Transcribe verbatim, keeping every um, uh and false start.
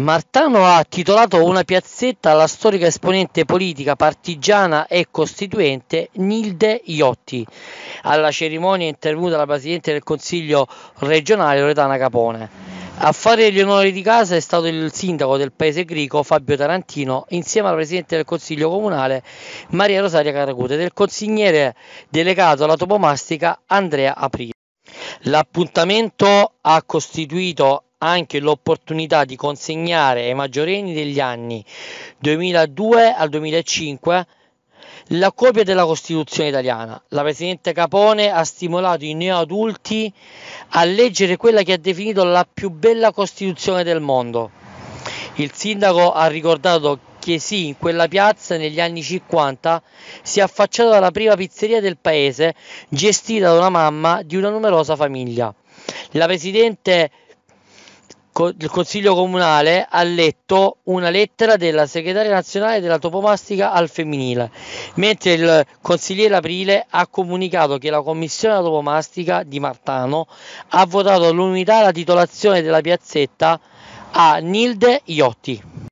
Martano ha titolato una piazzetta alla storica esponente politica partigiana e costituente Nilde Iotti. Alla cerimonia è intervenuta la Presidente del Consiglio regionale Loredana Capone. A fare gli onori di casa è stato il sindaco del paese greco Fabio Tarantino, insieme alla Presidente del Consiglio comunale Maria Rosaria Caracute e del consigliere delegato alla topomastica Andrea Aprile. L'appuntamento ha costituito anche l'opportunità di consegnare ai maggiorenni degli anni duemiladue al duemilacinque la copia della Costituzione italiana. La Presidente Capone ha stimolato i neoadulti a leggere quella che ha definito la più bella Costituzione del mondo. Il sindaco ha ricordato che sì, in quella piazza negli anni cinquanta si è affacciata la prima pizzeria del paese, gestita da una mamma di una numerosa famiglia. La Presidente del Consiglio Comunale ha letto una lettera della segretaria nazionale della topomastica al femminile, mentre il consigliere Aprile ha comunicato che la commissione della topomastica di Martano ha votato all'unità la titolazione della piazzetta a Nilde Iotti.